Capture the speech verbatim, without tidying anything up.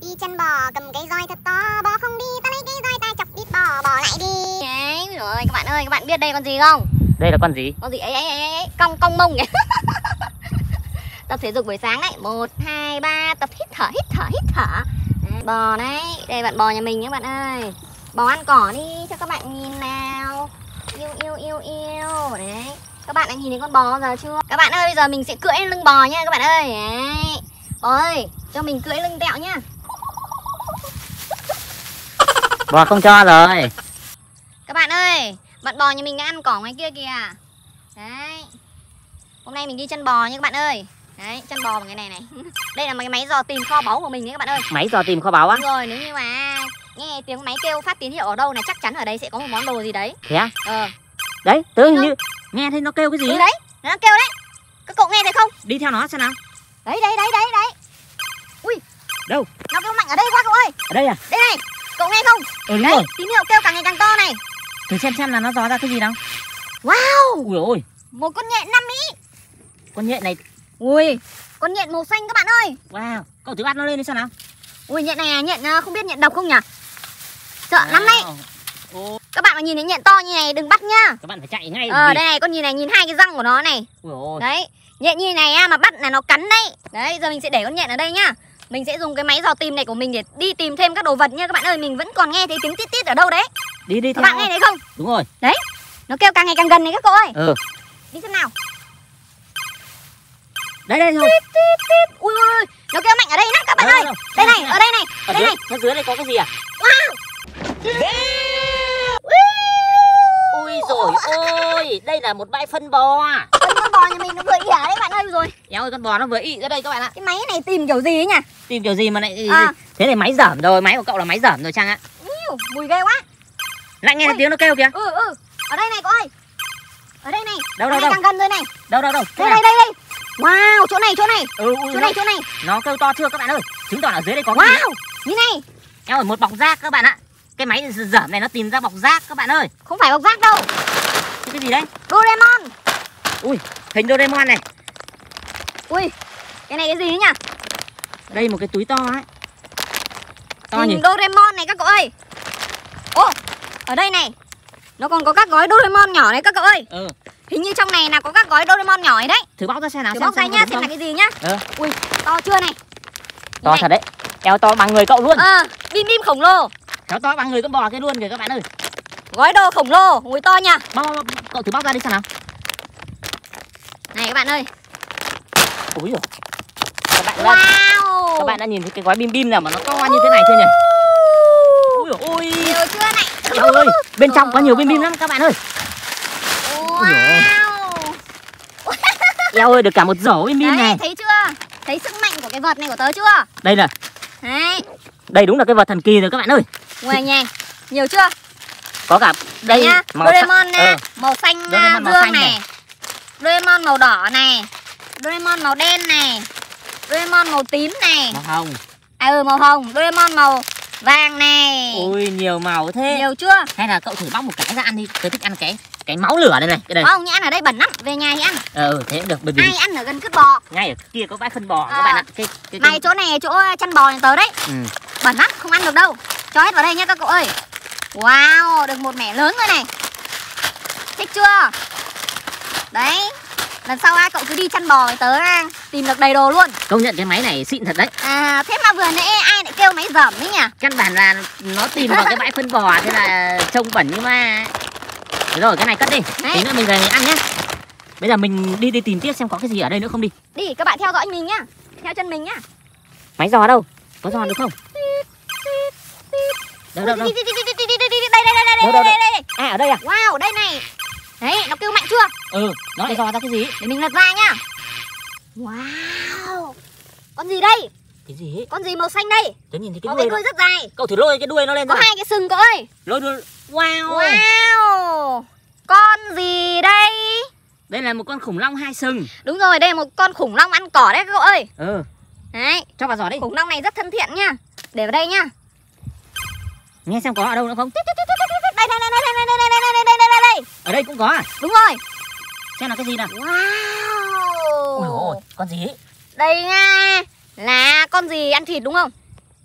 Đi chân bò cầm cái roi thật to, bò không đi ta lấy cái roi ta chọc đít bò, bò lại đi. Đấy, rồi các bạn ơi, các bạn biết đây con gì không? Đây là con gì? Con gì ấy ấy ấy, ấy. cong cong mông ấy. Tập thể dục buổi sáng đấy. Một, hai, ba, tập hít thở, hít thở, hít thở. Đấy, bò đấy, đây bạn bò nhà mình nhé bạn ơi. Bò ăn cỏ đi cho các bạn nhìn nào. Yêu yêu yêu yêu. Đấy. Các bạn đã nhìn thấy con bò bao giờ chưa? Các bạn ơi, bây giờ mình sẽ cưỡi lưng bò nha các bạn ơi. Đấy. Bò ơi, cho mình cưỡi lưng tẹo nhá. Bò không cho rồi. Các bạn ơi, bạn bò nhà mình đã ăn cỏ ngoài kia kìa. Đấy. Hôm nay mình đi chân bò nha các bạn ơi. Đấy, chân bò bằng cái này này. Đây là cái máy dò tìm kho báu của mình đấy các bạn ơi. Máy dò tìm kho báu á? Đúng rồi, nếu như mà nghe tiếng máy kêu phát tín hiệu ở đâu là chắc chắn ở đấy sẽ có một món đồ gì đấy. Thế á? Ờ. Đấy, tớ hình như nghe thấy nó kêu cái gì? Ừ đấy, nó kêu đấy. Các cậu nghe thấy không? Đi theo nó xem nào. Đấy, đấy, đấy, đấy, đấy. Ui. Đâu? Nó kêu mạnh ở đây quá cậu ơi. Ở đây à? Đây này, cậu nghe không? Ừ, đúng đấy, rồi. tín hiệu kêu càng ngày càng to này. Thử xem xem là nó dò ra cái gì nào. Wow. Ui ôi. Một con nhện năm Mỹ. Con nhện này. Ui, con nhện màu xanh các bạn ơi. Wow, cậu thử bắt nó lên đi xem nào. Ui, nhện này à, nhện không biết nhện độc không nhỉ? Sợ wow. lắm đấy. Ô. Các bạn mà nhìn thấy nhện to như này đừng bắt nhá. Các bạn phải chạy ngay. Ờ đây này, con nhìn này, nhìn hai cái răng của nó này. Ui ôi. Đấy, nhện như này á mà bắt là nó cắn đấy. Đấy, giờ mình sẽ để con nhện ở đây nhá. Mình sẽ dùng cái máy dò tìm này của mình để đi tìm thêm các đồ vật nha các bạn ơi. Mình vẫn còn nghe thấy tiếng tít tít ở đâu đấy. Đi đi các theo. bạn nghe thấy không? Đúng rồi. Đấy, nó kêu càng ngày càng gần này các cậu ơi. Ừ. Đi xem nào. Đây đây thôi. Tít, tít, tít. Ui ui ui, nó kêu mạnh ở đây lắm các bạn đâu, ơi. đâu. Đây này, ở đây này, ở đây dưới, này. Ở dưới đây có cái gì à? Wow. Ui dồi ôi, đây là một bãi phân bò. Con bò nhà mình nó vừa ỉa đấy bạn ơi rồi. Éo ơi, con bò nó vừa ị ra đây các bạn ạ. Cái máy này tìm kiểu gì ấy nhỉ? Tìm kiểu gì mà lại à. Thế này máy dởm rồi, máy của cậu là máy dởm rồi Trang ạ. Iu, mùi ghê quá. Lại nghe tiếng nó kêu kìa. Ừ ừ, ở đây này cô ơi. Ở đây này. Đâu đâu đâu. Càng gần rồi này. Đâu đâu đâu. Đây đây đây đây. Wow, chỗ này chỗ này. Ừ, ừ, chỗ này chỗ này. Nó kêu to chưa các bạn ơi? Chứng tỏ ở dưới đây có wow. cái gì. Như này. Eo ơi, một bọc rác các bạn ạ. Cái máy dởm này nó tìm ra bọc rác các bạn ơi. Không phải bọc rác đâu. Cái, cái gì đấy? Doraemon. Ui, hình Doraemon này. Ui, cái này cái gì ấy nhỉ? Đây một cái túi to ấy. To hình nhỉ? Doraemon này các cậu ơi. Ô, ở đây này. Nó còn có các gói Doraemon nhỏ này các cậu ơi. Ừ. Hình như trong này là có các gói Doraemon nhỏ ấy đấy. Thử bóc ra xem nào. Thử xem, bóc ra xem nhá, xem là cái gì nhá. Ừ. Ui, to chưa này? To này. thật đấy. Eo to bằng người cậu luôn. Ờ, à, bim bim khổng lồ. Kéo to bằng người con bò kia luôn kìa các bạn ơi. Gói đồ khổng lồ, ui to nha. Bóc, bóc, cậu thử bóc ra đi xem nào. Này các bạn ơi. Úi dồi. Các bạn đã, wow. Các bạn đã nhìn thấy cái gói bim bim nào mà nó to như thế này chưa nhỉ? Ui dồi ôi. Nhiều chưa này? Eo ơi, bên trong có nhiều bim bim lắm các bạn ơi. Wow. Eo ơi, được cả một rổ bim bim đấy, này. thấy chưa? Thấy sức mạnh của cái vật này của tớ chưa? Đây là. Đấy. Đây đúng là cái vật thần kỳ rồi các bạn ơi. Ngoài nhè, nhiều chưa? Có cả đây nhá, màu Doraemon nè, ừ. màu xanh Doraemon màu dương xanh này. này. Doraemon màu đỏ này. Doraemon màu đen này. Doraemon màu tím này. Màu hồng. À ừ, màu hồng. Doraemon màu vàng này. Ui, nhiều màu thế. Nhiều chưa? Hay là cậu thử bóc một cái ra ăn đi. Tớ thích ăn cái cái máu lửa đây này. Cái đây. Không, nhá, ăn ở đây bẩn lắm. Về nhà thì ăn. Ừ, thế cũng được. Bởi vì ai ăn ở gần cứt bò. ngay ở kia có bãi phân bò à. Các bạn ạ. Cái, cái, Này cái... chỗ này chỗ chăn bò nhà tớ đấy. Ừ. Bẩn lắm, không ăn được đâu. Cho hết vào đây nhá các cậu ơi. Wow, được một mẻ lớn rồi này. Thích chưa? Đấy. Lần sau ai cậu cứ đi chăn bò với tớ tìm được đầy đồ luôn. Công nhận cái máy này xịn thật đấy. À thế mà vừa nãy ai lại kêu máy dởm đấy nhỉ? Căn bản là nó tìm vào cái bãi phân bò. Thế là trông bẩn nhưng mà. Rồi cái này cất đi. Đấy. Tí nữa mình về mình ăn nhé. Bây giờ mình đi đi tìm tiếp xem có cái gì ở đây nữa không đi. Đi các bạn theo dõi mình nhá. Theo chân mình nhá. Máy dò đâu? Có dò được không? Đâu đâu đâu. Đây đây đây đây Đâu, đâu, đây đâu. đây. À ở đây à? Wow, đây này. Đấy, nó kêu mạnh chưa? Ừ, nó lại dò ra cái gì? Để mình lật ra nhá. Wow. Con gì đây? Cái gì ấy? Con gì màu xanh đây? Tớ nhìn thấy cái có đuôi. cái đuôi rất dài. Cậu thử lôi cái đuôi nó lên có ra. hai cái sừng cậu ơi. Lôi đuôi. Wow. Wow. Con gì đây? Đây là một con khủng long hai sừng. Đúng rồi, đây là một con khủng long ăn cỏ đấy các cậu ơi. Ừ. Đấy. Cho vào giỏ đi. Khủng long này rất thân thiện nha. Để vào đây nhá. Nghe xem có ở đâu nữa không? Đây đây đây đây đây đây đây đây đây đây đây đây. Ở đây cũng có à? Đúng rồi. Xem là cái gì nào. Wow. Ôi ôi, con gì ấy? Đây nha. Là con gì ăn thịt đúng không?